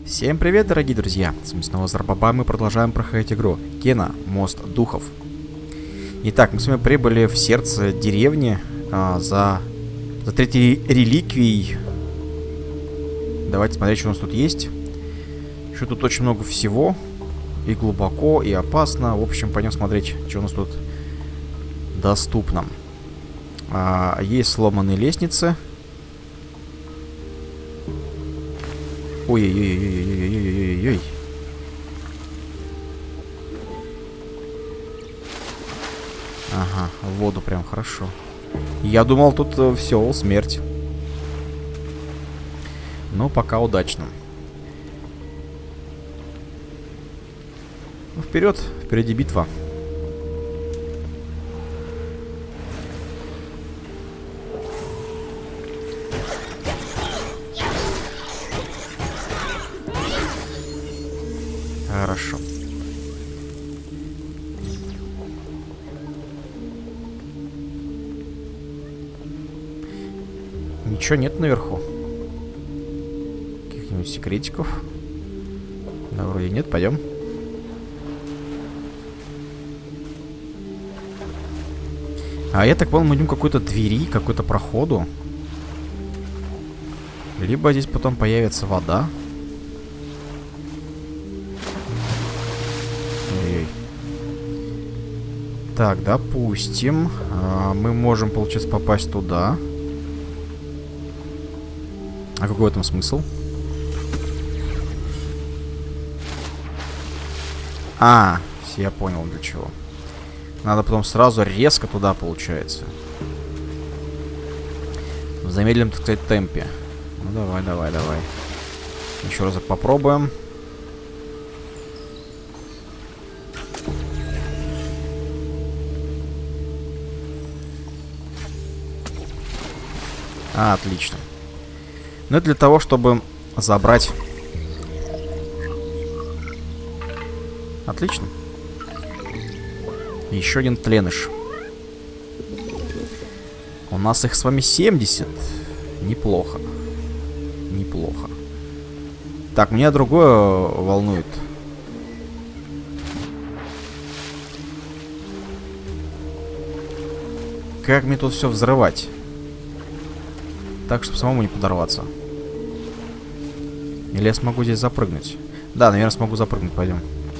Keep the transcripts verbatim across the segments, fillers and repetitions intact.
Всем привет, дорогие друзья! С вами снова Зарбаба, мы продолжаем проходить игру Кена, Мост Духов. Итак, мы с вами прибыли в сердце деревни а, за, за третьей реликвией. Давайте смотреть, что у нас тут есть. Еще тут очень много всего. И глубоко, и опасно. В общем, пойдем смотреть, что у нас тут доступно. А, есть сломанные лестницы. Ой-ой-ой-ой-ой-ой-ой-ой-ой. Ага, в воду прям хорошо. Я думал, тут э, все, смерть. Но пока удачно. Ну, вперед, впереди битва. Хорошо. Ничего нет наверху. Каких-нибудь секретиков? Да, вроде нет, пойдем. А я так понял, мы идем к какой-то двери, какой-то проходу. Либо здесь потом появится вода. Так, допустим, а, мы можем, получается, попасть туда. А какой в этом смысл? А, я понял, для чего. Надо потом сразу резко туда, получается. В замедленном, так сказать, темпе. Ну, давай, давай, давай. Еще разок попробуем. А, отлично. Ну, это для того, чтобы забрать... Отлично. Еще один тленыш. У нас их с вами семьдесят. Неплохо. Неплохо. Так, меня другое волнует. Как мне тут все взрывать? Так, чтобы самому не подорваться. Или я смогу здесь запрыгнуть? Да, наверное, смогу запрыгнуть. Пойдем.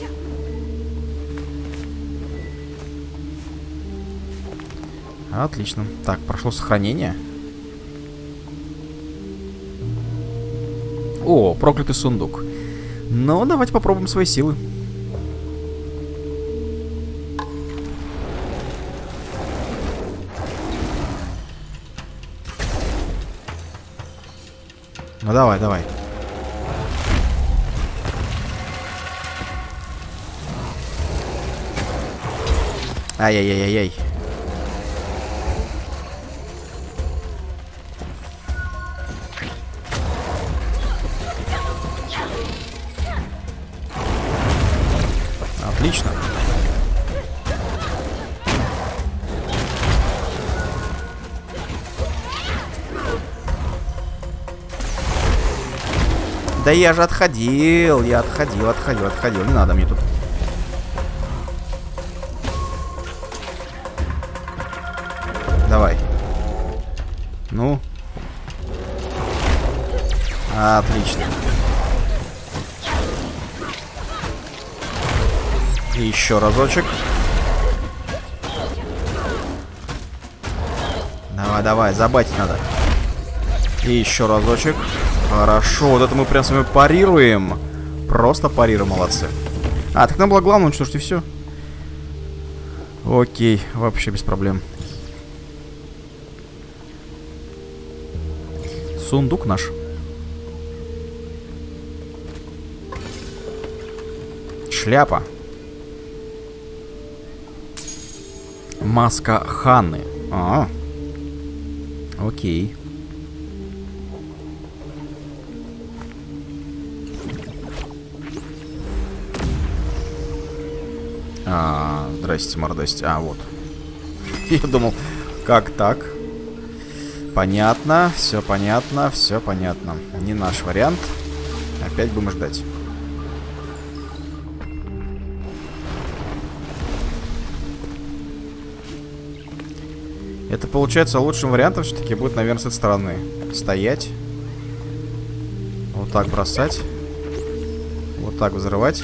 Отлично. Так, прошло сохранение. О, проклятый сундук. Ну, давайте попробуем свои силы. Ну давай, давай. Ай-яй-яй-яй-яй. Отлично. Да я же отходил, я отходил, отходил, отходил. Не надо мне тут. Давай. Ну. Отлично. И еще разочек. Давай, давай, забайтить надо. И еще разочек. Хорошо, вот это мы прям с вами парируем. Просто парируем, молодцы. А, так нам было главное уничтожить и все. Окей, вообще без проблем. Сундук наш. Шляпа. Маска Ханны. А, окей. А, здрасте, мордасти. А, вот. Я думал, как так? Понятно, все понятно, все понятно. Не наш вариант. Опять будем ждать. Это получается лучшим вариантом все-таки будет, наверное, с этой стороны. Стоять. Вот так бросать. Вот так взрывать.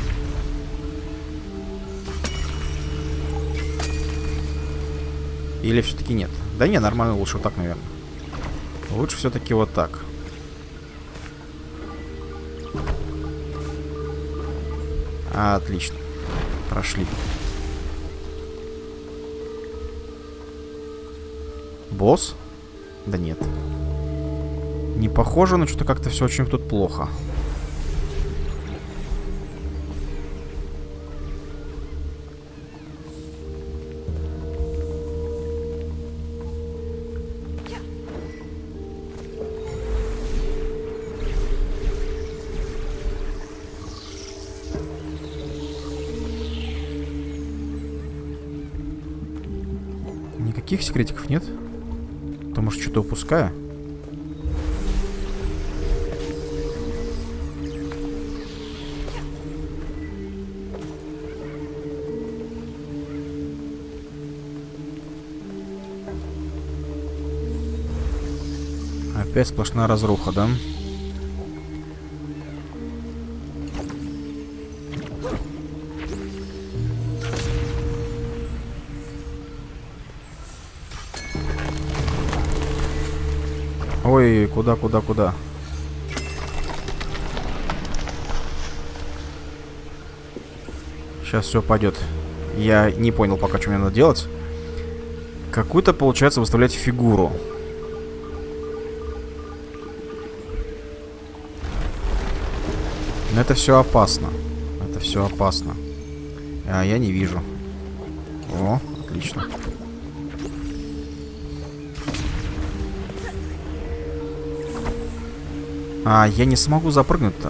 Или все-таки нет? Да не, нормально, лучше вот так, наверное. Лучше все-таки вот так. А, отлично. Прошли. Босс? Да нет. Не похоже, но что-то как-то все очень тут плохо. Никаких секретиков нет? Потому что что-то упускаю. Опять сплошная разруха, да? Ой, куда, куда, куда? Сейчас все пойдет. Я не понял пока, что мне надо делать. Какую-то, получается, выставлять фигуру. Но это все опасно. Это все опасно. А я не вижу. О, отлично. А, я не смогу запрыгнуть-то.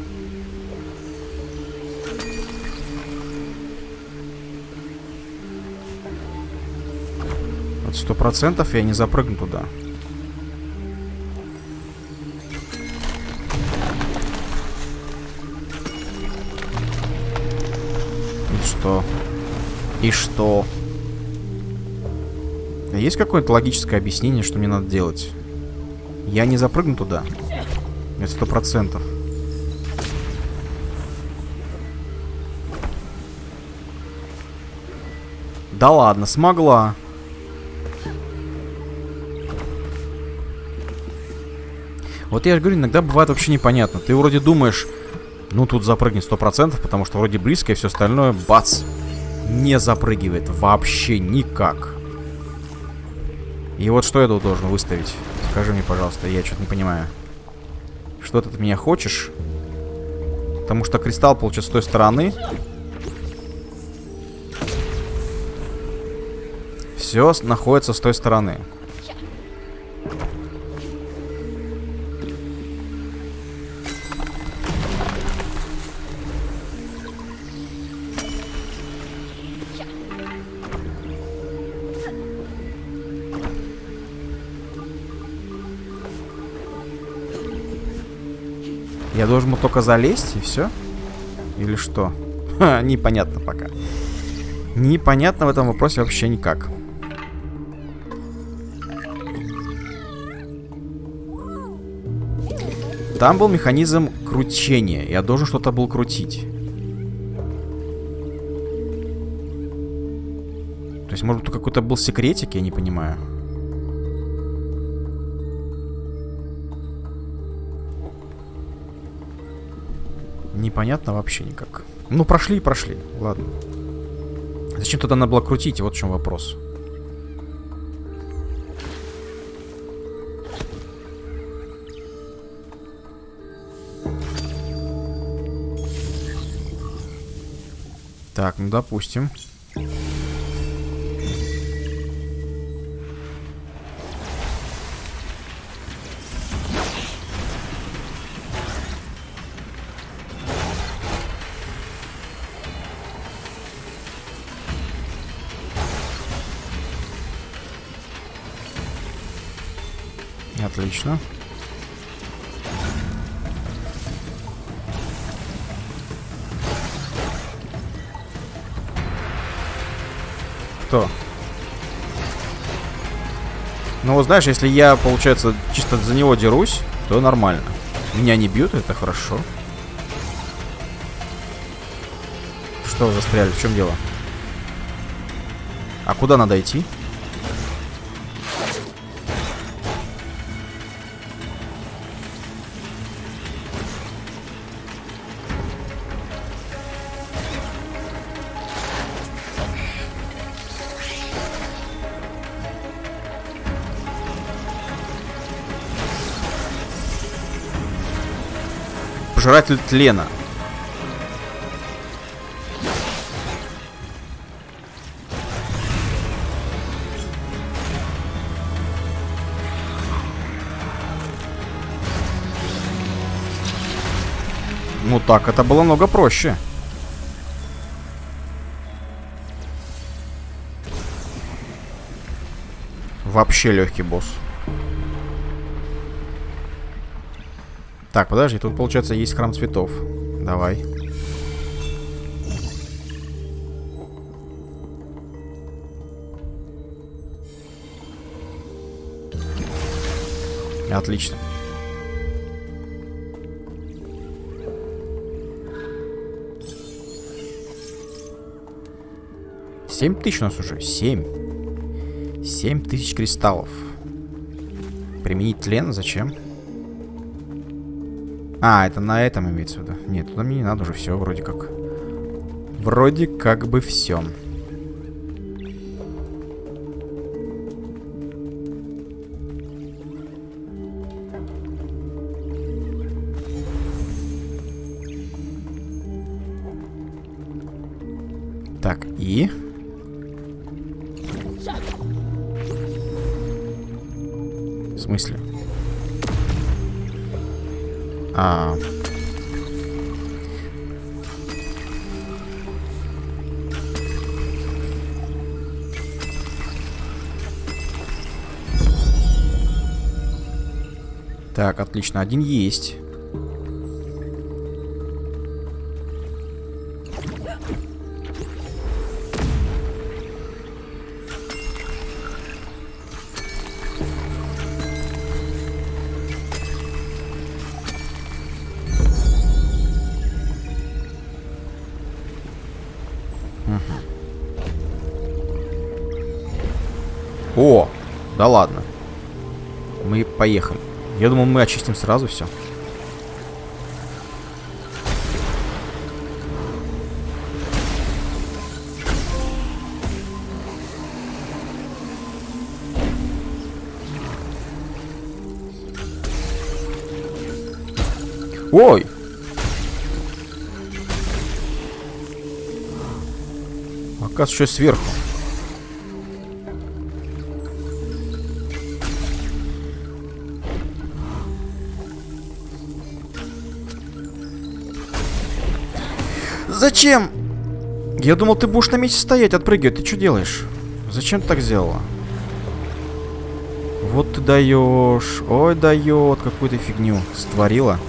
Вот сто процентов я не запрыгну туда. И что? И что? Есть какое-то логическое объяснение, что мне надо делать? Я не запрыгну туда. Это сто процентов. Да ладно, смогла. Вот я же говорю, иногда бывает вообще непонятно. Ты вроде думаешь, ну тут запрыгнет сто процентов, потому что вроде близко, и все остальное, бац, не запрыгивает вообще никак. И вот что я тут должен выставить? Скажи мне, пожалуйста, я что-то не понимаю. Что ты от меня хочешь? Потому что кристалл получится с той стороны. Все находится с той стороны. Я должен был только залезть и все? Или что? Ха, непонятно пока. Непонятно в этом вопросе вообще никак. Там был механизм кручения. Я должен что-то был крутить. То есть, может, тут какой-то был секретик, я не понимаю. Непонятно вообще никак. Ну, прошли и прошли. Ладно. Зачем тогда надо было крутить? Вот в чем вопрос. Так, ну допустим. Отлично. Кто? Ну, вот знаешь, если я, получается, чисто за него дерусь, то нормально. Меня не бьют, это хорошо. Что вы застряли? В чем дело? А куда надо идти? Пожиратель тлена. Ну так, это было много проще. Вообще легкий босс. Так, подожди, тут, получается, есть храм цветов. Давай. Отлично. Семь тысяч у нас уже. Семь. Семь тысяч кристаллов. Применить тлен? Зачем? А, это на этом имеется в виду. Нет, туда мне не надо уже все, вроде как. Вроде как бы все. Так, и... В смысле? А... Так, отлично. Один есть. О, да ладно. Мы поехали. Я думал, мы очистим сразу все. Ой! Оказывается, еще сверху. Зачем? Я думал, ты будешь на месте стоять, отпрыгивать. Ты что делаешь? Зачем ты так сделала? Вот ты даешь. Ой, дает. Какую-то фигню створила.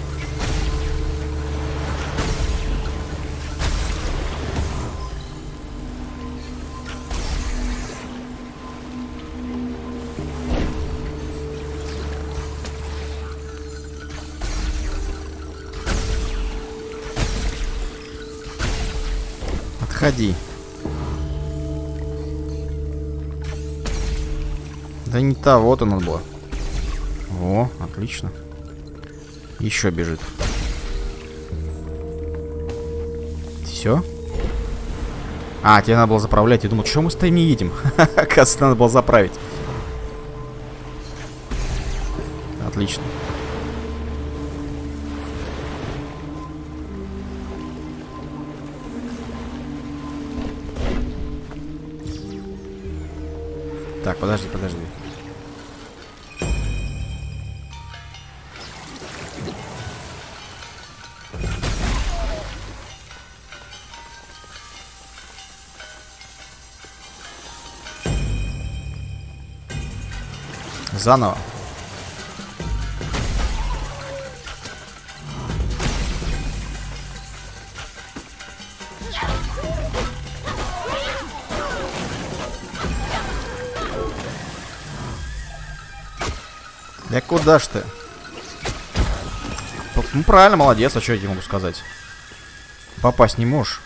Отходи. Да не та, вот она была. О, отлично. Еще бежит. Все? А, тебе надо было заправлять. Я думал, что мы стоим, не едем? Оказывается, надо было заправить. Отлично. Так, подожди, подожди. Заново. Да куда ж ты? Ну правильно, молодец, а что я тебе могу сказать? Попасть не можешь.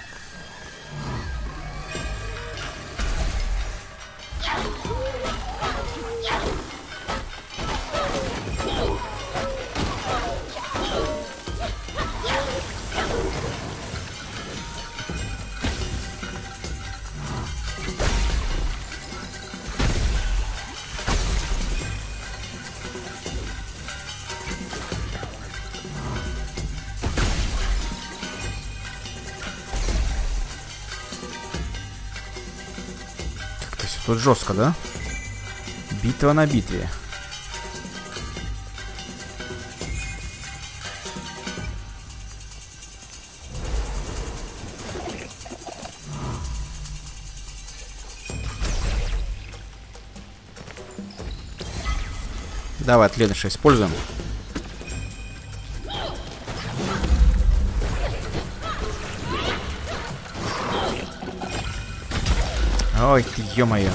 Тут жестко, да? Битва на битве. Давай, отледыша используем. Ой, ты, ё-моё.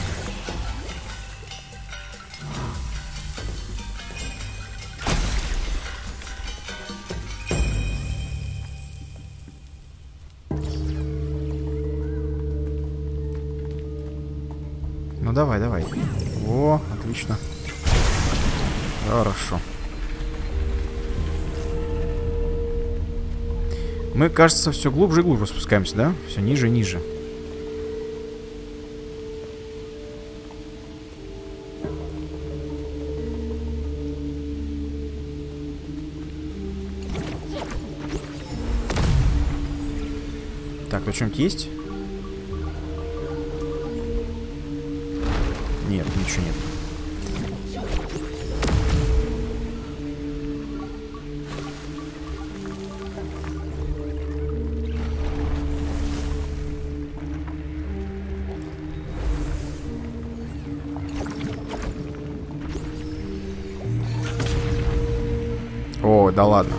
Ну давай, давай. О, отлично. Хорошо. Мы, кажется, все глубже и глубже спускаемся, да? Все ниже и ниже. Так, тут что-нибудь есть? Нет, ничего нет. О, да ладно.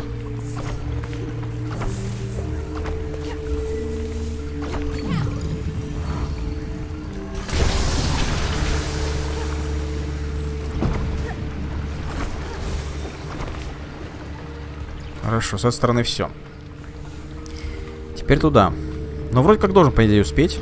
Хорошо, с этой стороны все. Теперь туда. Но вроде как должен, по идее, успеть.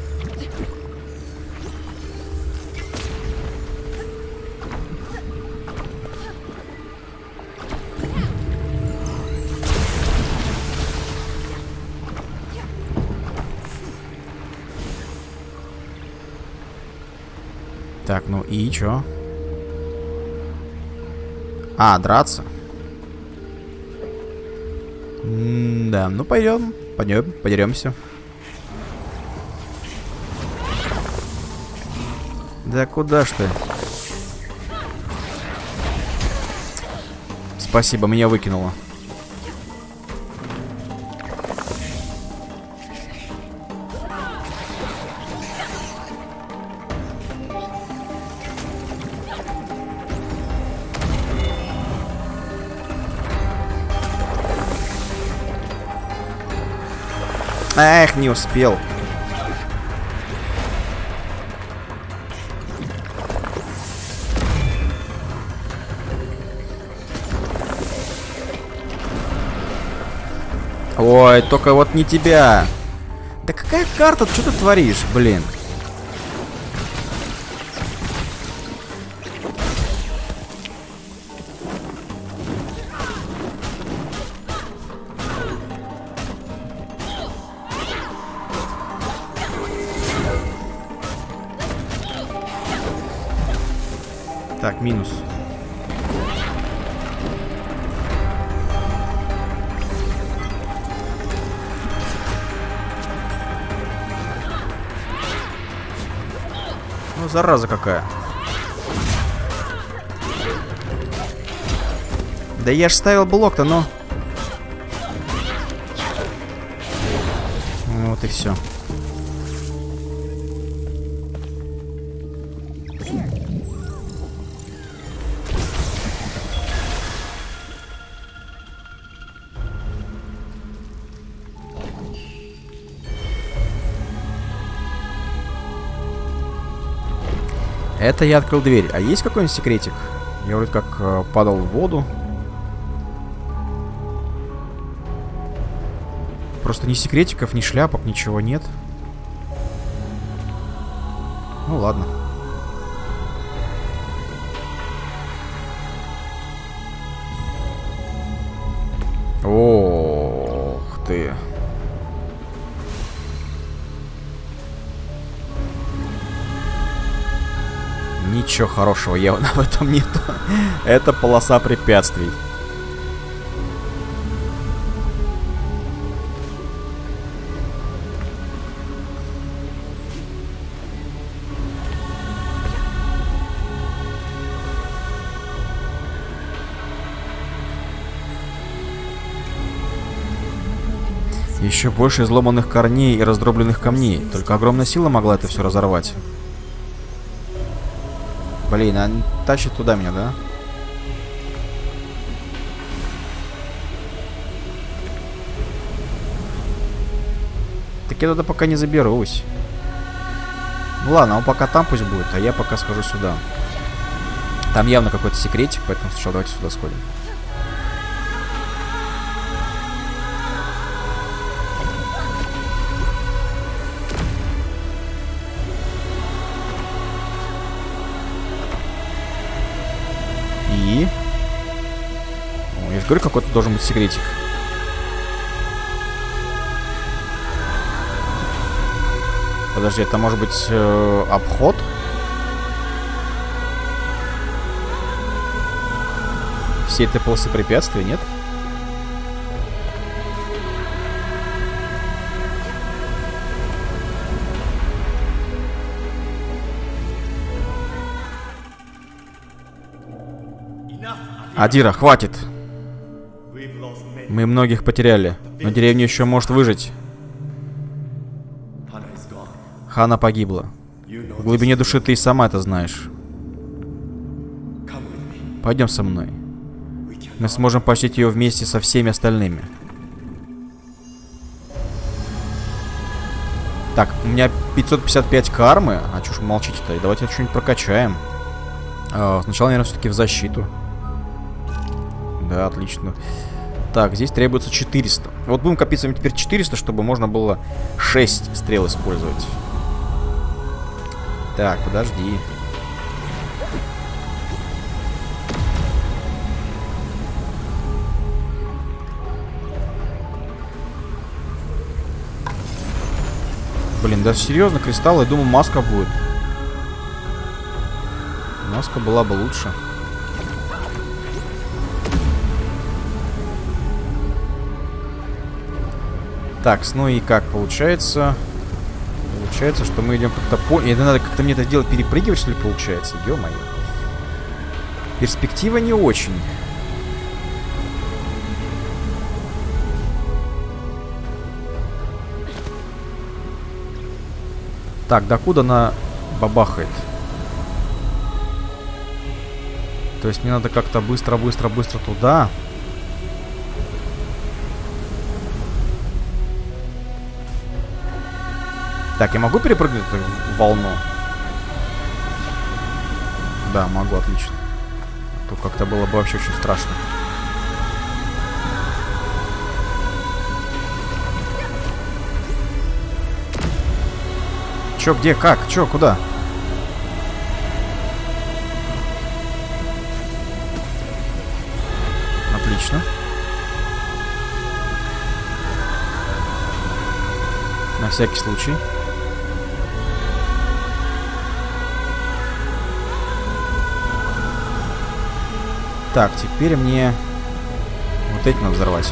Так, ну и чё? А, драться. М-да, ну пойдем, пойдем, подеремся. Да куда ж ты? Спасибо, меня выкинуло. Эх, не успел. Ой, только вот не тебя. Да какая карта? Что ты творишь, блин? Так, минус. Ну, зараза какая. Да я ж ставил блок-то, но... Вот и все. Это я открыл дверь. А есть какой-нибудь секретик? Я вроде как э, падал в воду. Просто ни секретиков, ни шляпок, ничего нет. Ну ладно. Ох ты. Ничего хорошего явно в этом нет. Это полоса препятствий. Еще больше изломанных корней и раздробленных камней. Только огромная сила могла это все разорвать. Блин, а тащит туда меня, да? Так я туда пока не заберусь. Ну ладно, он пока там пусть будет, а я пока схожу сюда. Там явно какой-то секретик, поэтому сначала давайте сюда сходим. И... О, я же говорю, какой-то должен быть секретик. Подожди, это может быть э, обход? Все этой полосы препятствий, нет? Адира, хватит. Мы многих потеряли, но деревня еще может выжить. Хана погибла. В глубине души ты и сама это знаешь. Пойдем со мной. Мы сможем почтить ее вместе со всеми остальными. Так, у меня пятьсот пятьдесят пять кармы. А чё ж молчите-то? Давайте что-нибудь прокачаем. А, сначала, наверное, все-таки в защиту. Да, отлично. Так, здесь требуется четыреста. Вот будем копить с вами теперь четыреста, чтобы можно было шесть стрел использовать. Так, подожди. Блин, да серьезно, кристалл, я думал, маска будет. Маска была бы лучше. Так, ну и как получается? Получается, что мы идем как-то по... И надо как-то мне это дело перепрыгивать, что ли, получается? Ё-моё. Перспектива не очень. Так, докуда она бабахает? То есть мне надо как-то быстро-быстро-быстро туда. Так, я могу перепрыгнуть эту волну? Да, могу, отлично. А то как-то было бы вообще очень страшно. Чё, где, как? Чё, куда? Отлично. На всякий случай. Так, теперь мне вот эти надо взорвать.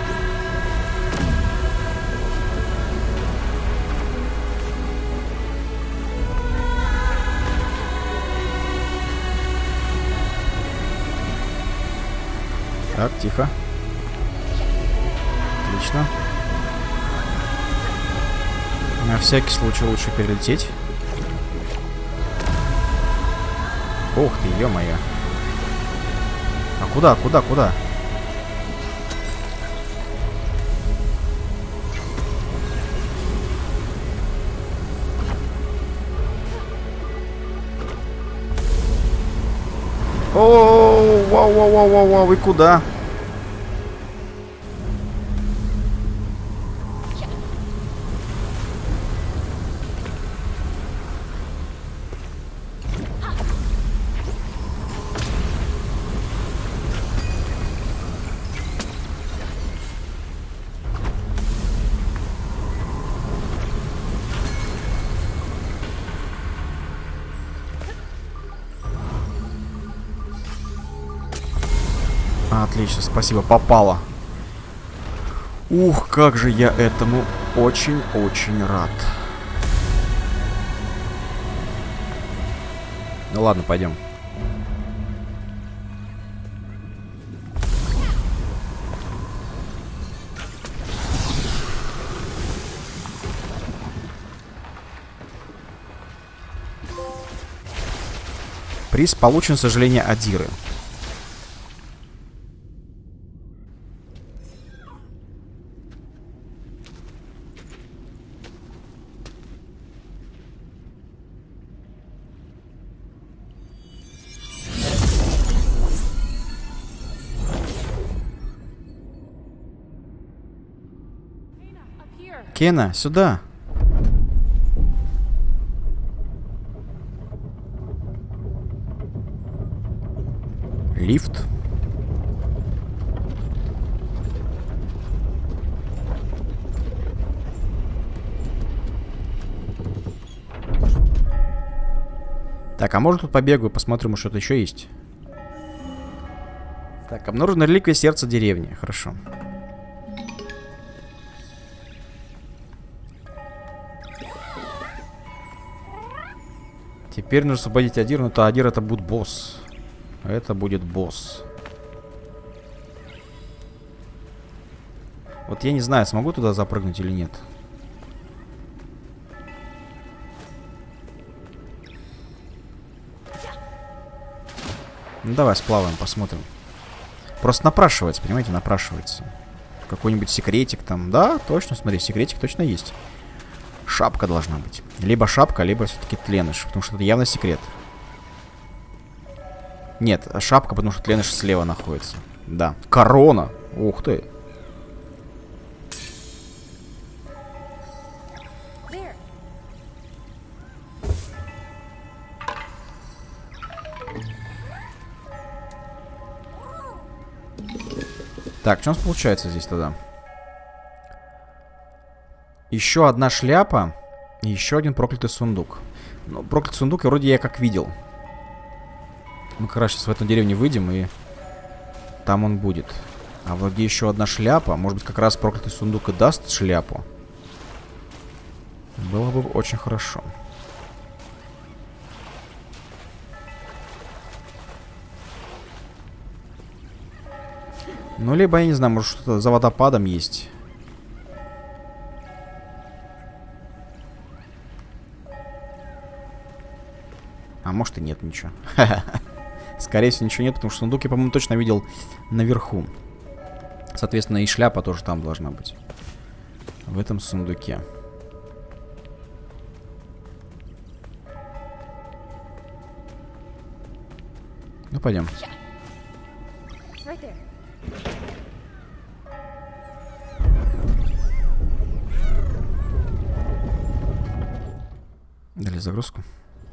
Так, тихо. Отлично. На всякий случай лучше перелететь. Ух ты, ё-моё. А куда, куда, куда? О-о-о! Вау-вау-вау-вау-вау, вы куда? Отлично, спасибо, попало. Ух, как же я этому очень-очень рад. Ну ладно, пойдем. Приз получен, к сожалению, Адиры. Кена, сюда. Лифт. Так, а может тут побегаю, посмотрим, что-то еще есть. Так, обнаружена реликвия сердца деревни. Хорошо. Теперь нужно освободить Адир, но то Адир это будет босс. Это будет босс. Вот я не знаю, смогу туда запрыгнуть или нет. Ну давай сплаваем, посмотрим. Просто напрашивается, понимаете, напрашивается. Какой-нибудь секретик там. Да, точно, смотри, секретик точно есть. Шапка должна быть. Либо шапка, либо все-таки тленыш. Потому что это явно секрет. Нет, шапка, потому что тленыш слева находится. Да. Корона. Ух ты. Так, что у нас получается здесь тогда? Еще одна шляпа и еще один проклятый сундук. Ну, проклятый сундук вроде я как видел. Мы как раз сейчас в эту деревню выйдем, и там он будет. А вроде еще одна шляпа. Может быть, как раз проклятый сундук и даст шляпу. Было бы очень хорошо. Ну, либо, я не знаю, может, что-то за водопадом есть. А может и нет ничего. Скорее всего, ничего нет, потому что сундук я, по-моему, точно видел наверху. Соответственно, и шляпа тоже там должна быть. В этом сундуке. Ну, пойдем. Дали загрузку.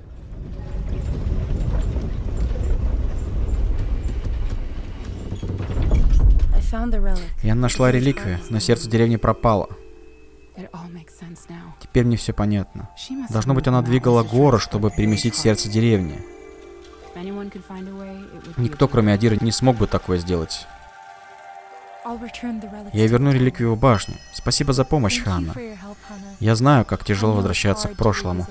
Я нашла реликвию, но сердце деревни пропало. Теперь мне все понятно. Должно быть, она двигала горы, чтобы переместить сердце деревни. Никто, кроме Адира, не смог бы такое сделать. Я верну реликвию в башню. Спасибо за помощь, Ханна. Я знаю, как тяжело возвращаться к прошлому.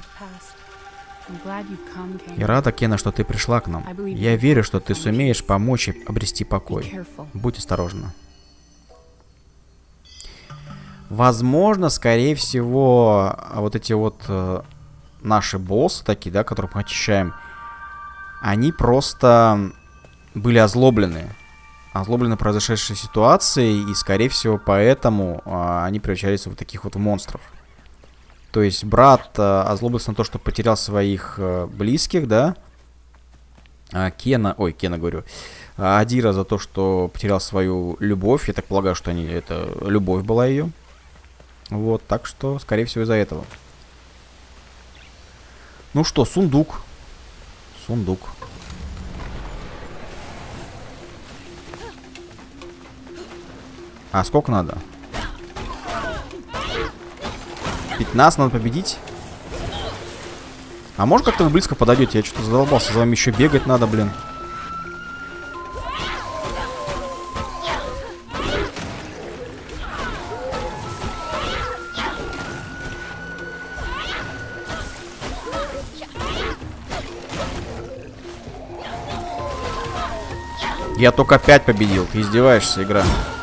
Я рада, Кена, что ты пришла к нам. Я верю, что ты сумеешь помочь и обрести покой. Будь осторожна. Возможно, скорее всего, вот эти вот э, наши боссы такие, да, которых мы очищаем, они просто были озлоблены. Озлоблены произошедшей ситуацией, и, скорее всего, поэтому э, они превращались в вот таких вот монстров. То есть брат э, озлобился на то, что потерял своих э, близких, да. А Кена, ой, Кена говорю. Адира за то, что потерял свою любовь. Я так полагаю, что они, это любовь была ее. Вот, так что, скорее всего, из-за этого. Ну что, сундук. Сундук. А сколько надо? пятнадцать надо победить. А может как-то вы близко подойдете? Я что-то задолбался, за вами еще бегать надо, блин. Я только пять победил. Ты издеваешься, игра.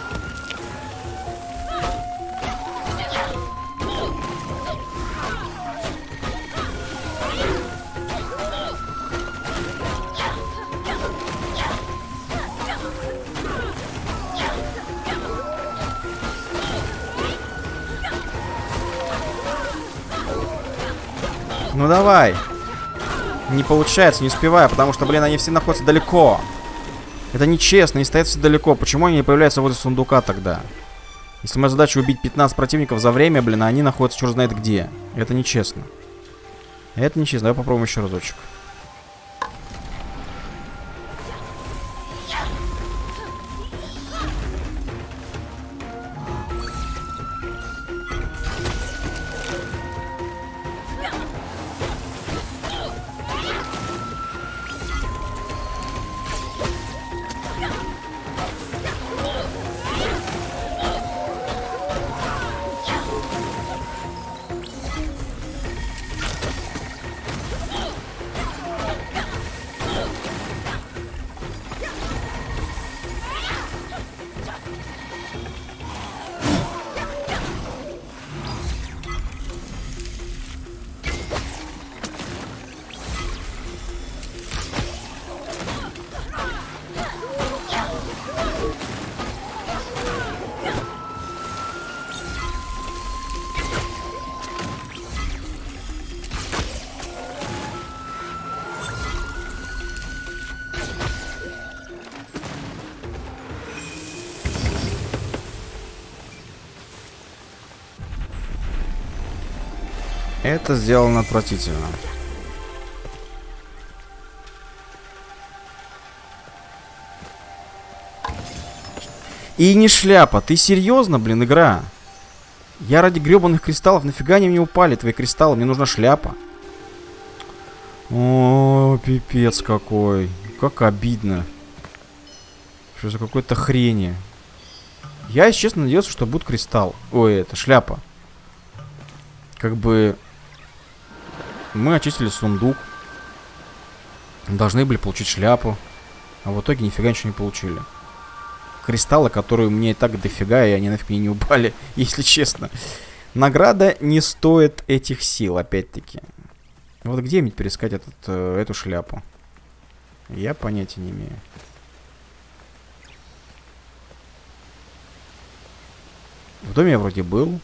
Ну давай. Не получается, не успеваю, потому что, блин, они все находятся далеко. Это нечестно, они стоят все далеко. Почему они не появляются возле сундука тогда? Если моя задача убить пятнадцать противников за время, блин, а они находятся черт знает где. Это нечестно. Это нечестно. Давай попробуем еще разочек. Это сделано отвратительно. И не шляпа. Ты серьезно, блин, игра? Я ради гребаных кристаллов. Нафига они мне упали, твои кристаллы? Мне нужна шляпа. О, пипец какой. Как обидно. Что за какой-то хрени. Я, если честно, надеялся, что будет кристалл. Ой, это шляпа. Как бы... Мы очистили сундук. Должны были получить шляпу. А в итоге нифига ничего не получили. Кристаллы, которые мне и так дофига, и они нафиг мне не упали, если честно. Награда не стоит этих сил, опять-таки. Вот где мне теперь искать этот, э, эту шляпу? Я понятия не имею. В доме я вроде был.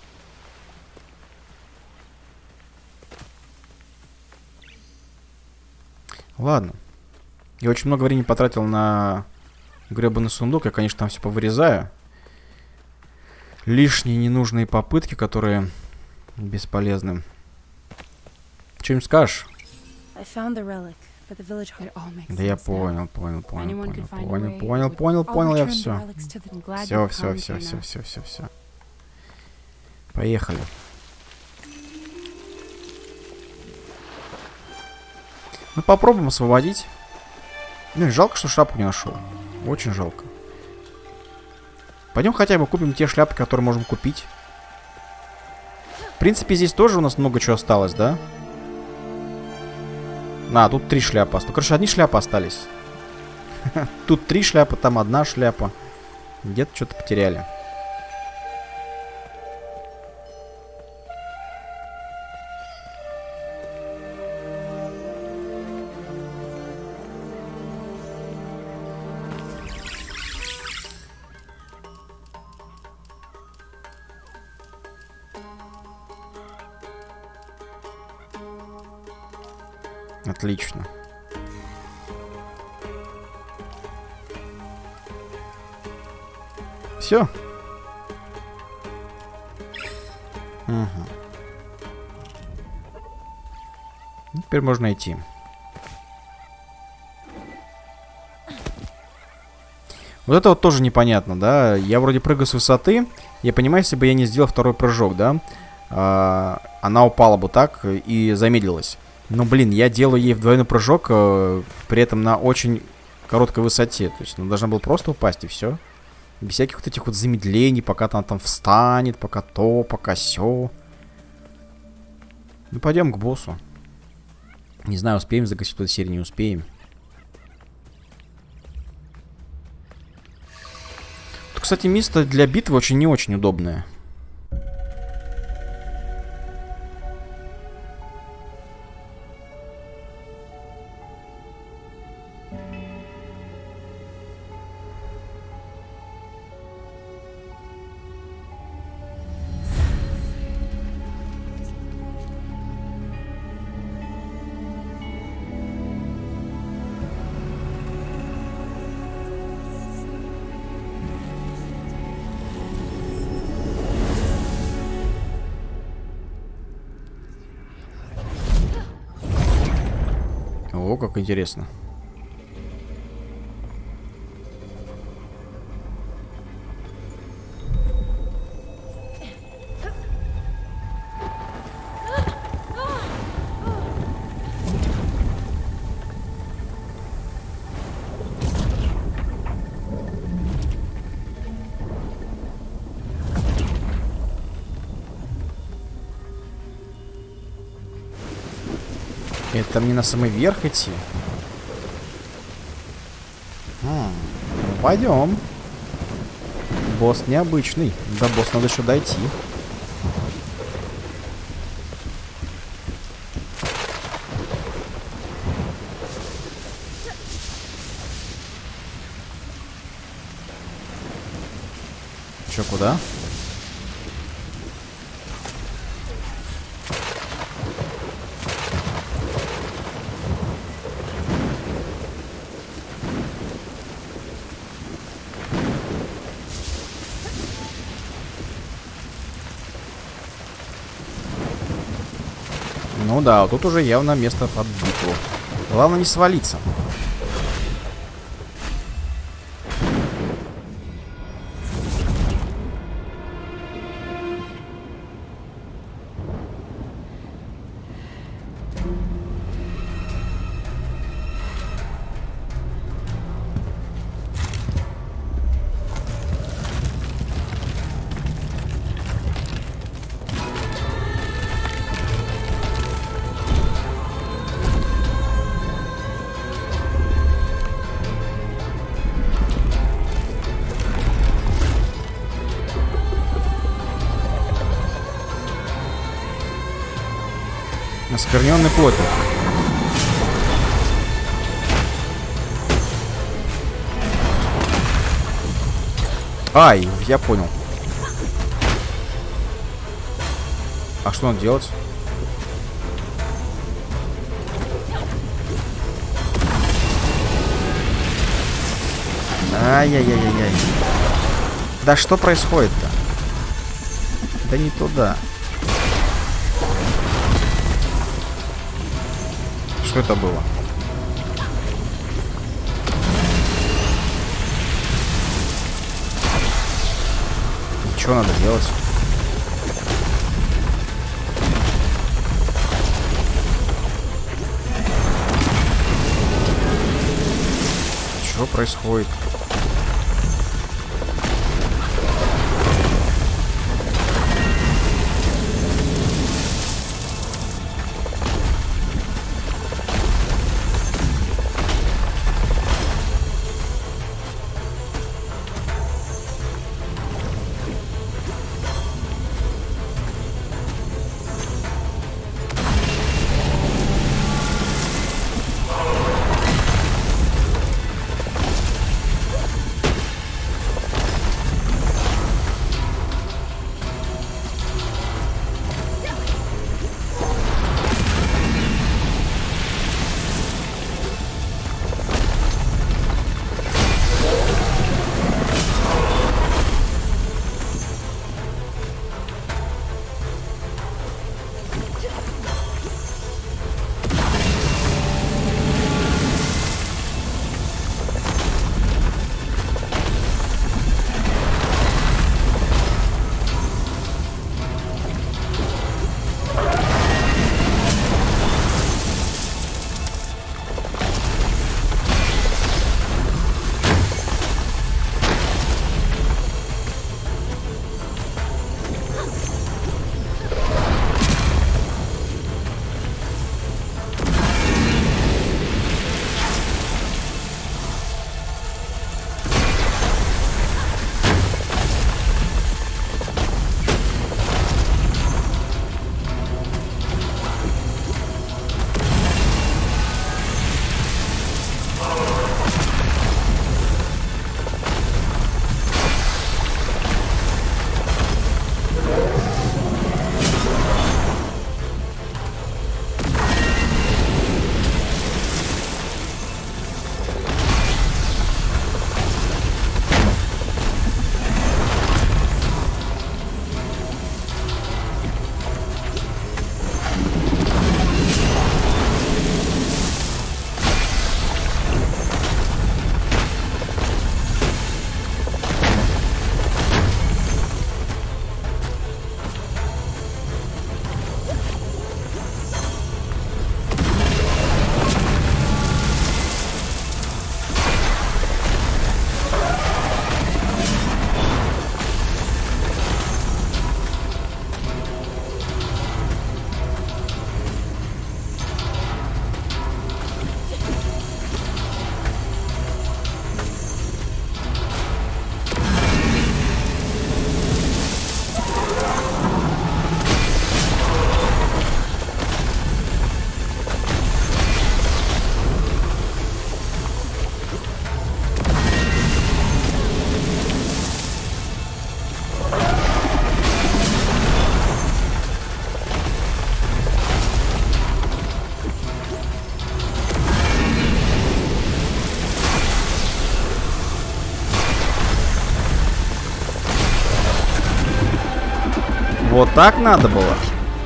Ладно. Я очень много времени потратил на гребаный сундук. Я, конечно, там все повырезаю. Лишние ненужные попытки, которые бесполезны. Что-нибудь скажешь? Да я понял, понял, понял, понял, понял, понял, понял, понял, я все. Все, все, все, все, все, все, все. Поехали. Ну, попробуем освободить. Ну, и жалко, что шляпу не нашел. Очень жалко. Пойдем хотя бы купим те шляпы, которые можем купить. В принципе, здесь тоже у нас много чего осталось, да? А, тут три шляпы осталось. Короче, одни шляпы остались. Тут три шляпы, там одна шляпа. Где-то что-то потеряли. Отлично. Все. Угу. Теперь можно идти. Вот это вот тоже непонятно, да? Я вроде прыгаю с высоты. Я понимаю, если бы я не сделал второй прыжок, да? А, она упала бы так и замедлилась. Но, блин, я делаю ей двойной прыжок, а, при этом на очень короткой высоте. То есть она должна была просто упасть, и все. Без всяких вот этих вот замедлений, пока она там встанет, пока то, пока сё. Ну, пойдем к боссу. Не знаю, успеем загасить эту серию, не успеем. Тут, кстати, место для битвы очень не очень удобное. О, как интересно. Это мне на самый верх идти? М-м, ну, пойдем. Босс необычный. До босса надо еще дойти. Че, куда? Ну да, тут уже явно место под битву. Главное не свалиться. Оскверненный плотник. Ай, я понял. А что надо делать? Ай-яй-яй-яй-яй. Да что происходит-то? Да не туда. Что это было? И что надо делать? Что происходит? Вот так надо было.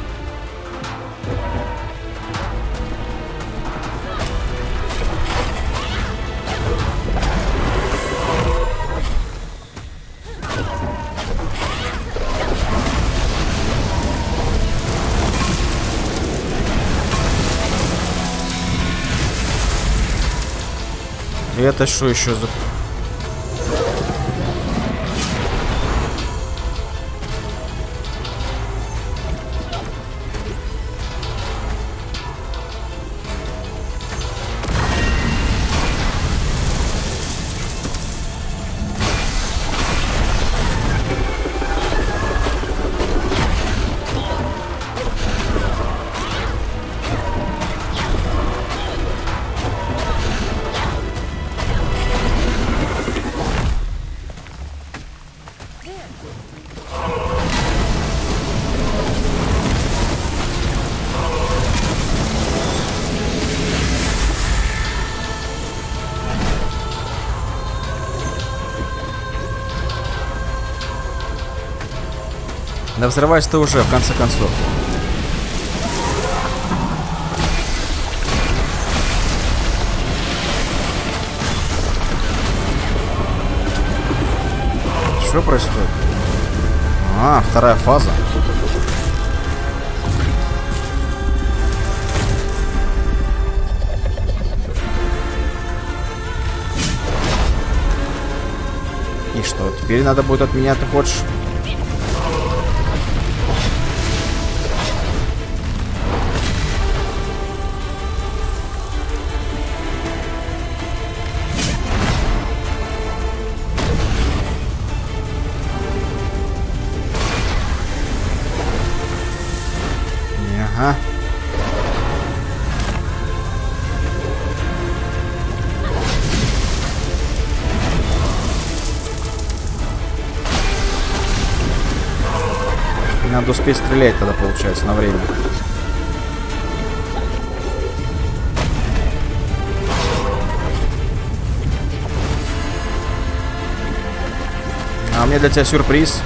И это что еще за... Да взрывайся ты уже, в конце концов. Что происходит? А, вторая фаза. И что, теперь надо будет от меня, ты хочешь? Ага. Надо успеть стрелять тогда, получается, на время. А у меня для тебя сюрприз.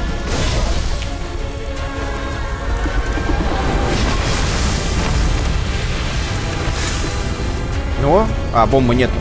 О, а, бомбы нету.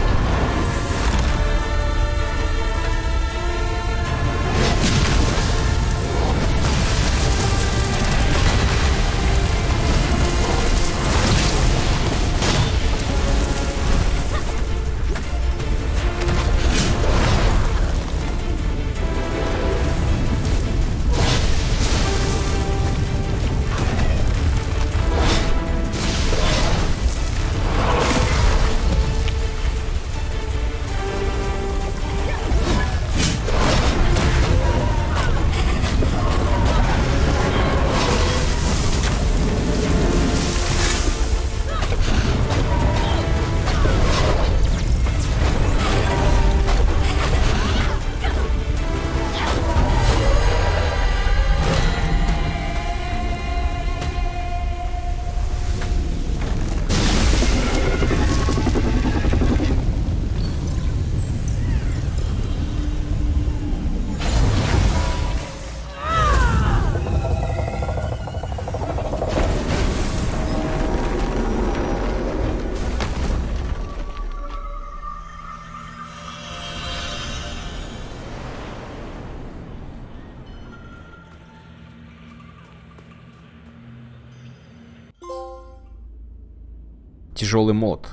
Тяжелый мод.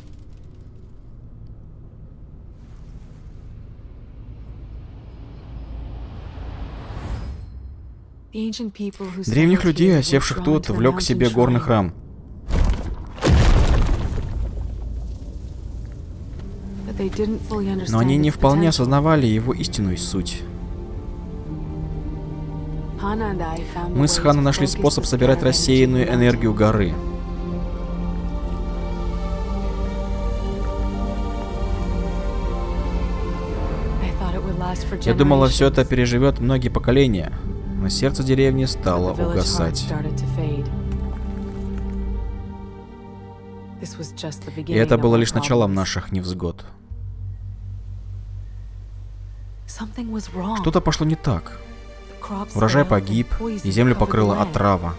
Древних людей, осевших тут, влек к себе горный храм. Но они не вполне осознавали его истинную суть. Мы с Ханой нашли способ собирать рассеянную энергию горы. Я думала, все это переживет многие поколения, но сердце деревни стало угасать. И это было лишь началом наших невзгод. Что-то пошло не так. Урожай погиб, и землю покрыла отрава.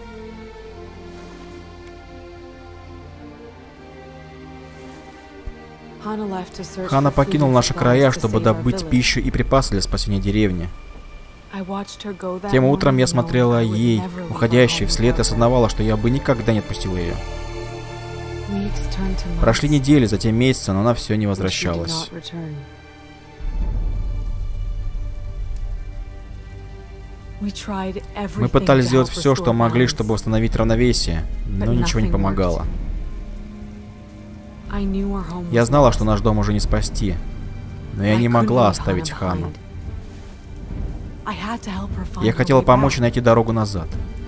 Хана покинул наши края, чтобы добыть пищу и припасы для спасения деревни. Тем утром я смотрела ей, уходящей вслед, и осознавала, что я бы никогда не отпустила ее. Прошли недели, затем месяцы, но она все не возвращалась. Мы пытались сделать все, что могли, чтобы восстановить равновесие, но ничего не помогало. Я знала, что наш дом уже не спасти, но я не могла оставить Хану. Я хотела помочь ей найти дорогу назад.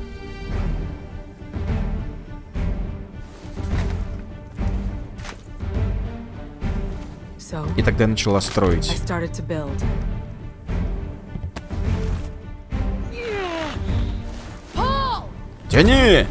И тогда я начала строить. Тяни!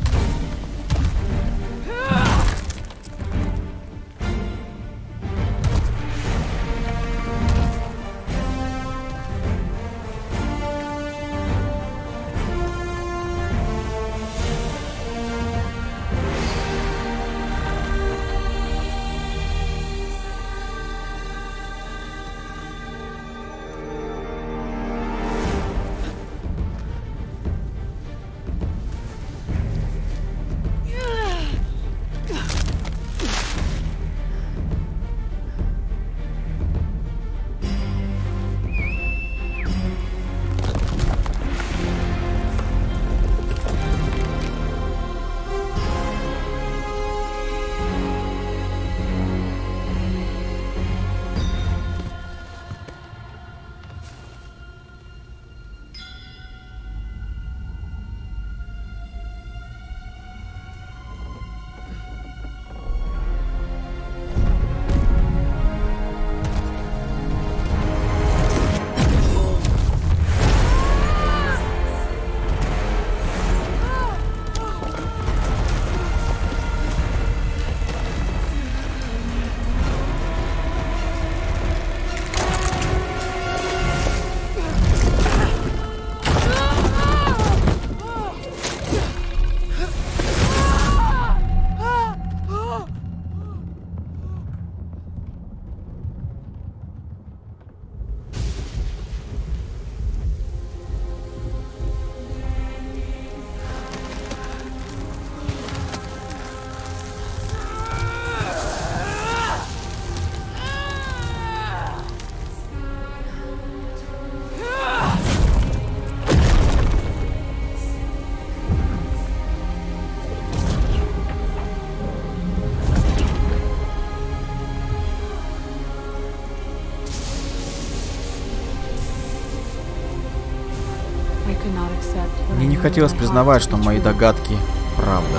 Мне не хотелось признавать, что мои догадки — правда.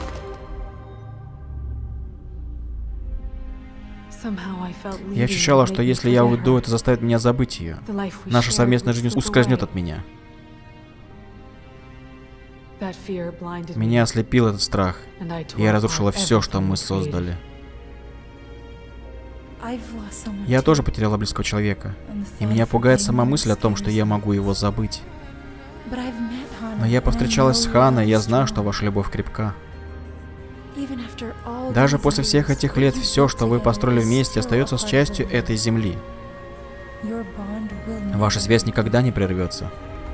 Я ощущала, что если я уйду, это заставит меня забыть ее. Наша совместная жизнь ускользнет от меня. Меня ослепил этот страх, и я разрушила все, что мы создали. Я тоже потеряла близкого человека, и меня пугает сама мысль о том, что я могу его забыть. Но я повстречалась с Ханой, и я знаю, что ваша любовь крепка. Даже после всех этих лет все, что вы построили вместе, остается с частью этой земли. Ваша связь никогда не прервется.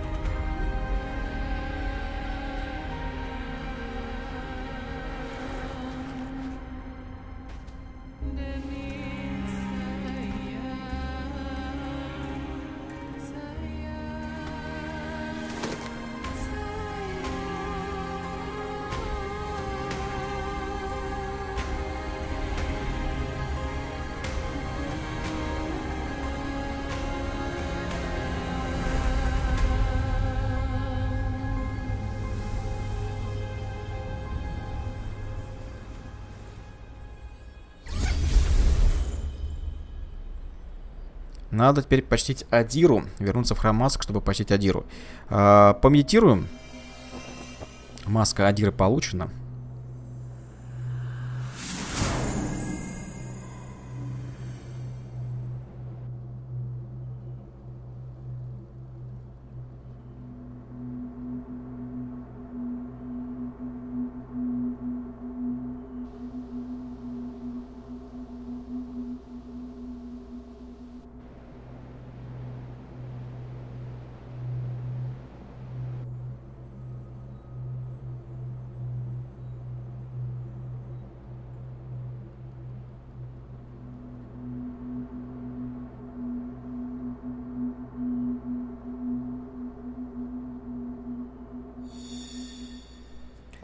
Надо теперь почтить Адиру. Вернуться в храм масок, чтобы почтить Адиру. А, помедитируем. Маска Адиры получена.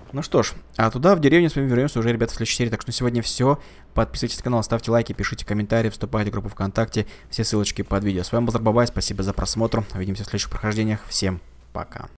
Ну что ж, а туда, в деревню, с вами вернемся уже, ребята, в следующей серии. Так что на сегодня все. Подписывайтесь на канал, ставьте лайки, пишите комментарии, вступайте в группу ВКонтакте. Все ссылочки под видео. С вами был Зарбабай, спасибо за просмотр. Увидимся в следующих прохождениях. Всем пока.